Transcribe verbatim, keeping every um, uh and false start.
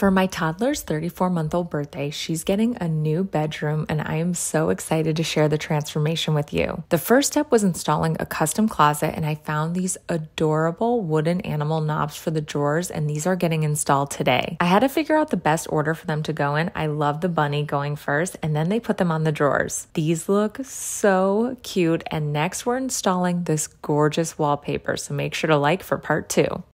For my toddler's thirty-four month old birthday, she's getting a new bedroom, and I am so excited to share the transformation with you. The first step was installing a custom closet, and I found these adorable wooden animal knobs for the drawers, and these are getting installed today. I had to figure out the best order for them to go in. I love the bunny going first, and then they put them on the drawers. These look so cute, and next we're installing this gorgeous wallpaper, so make sure to like for part two.